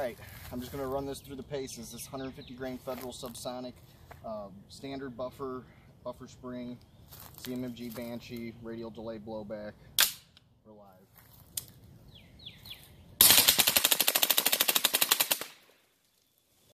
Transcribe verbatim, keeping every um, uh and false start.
right, I'm just going to run this through the paces. This one hundred fifty grain Federal subsonic, uh, standard buffer, buffer spring, C M M G Banshee, radial delay blowback. We're live.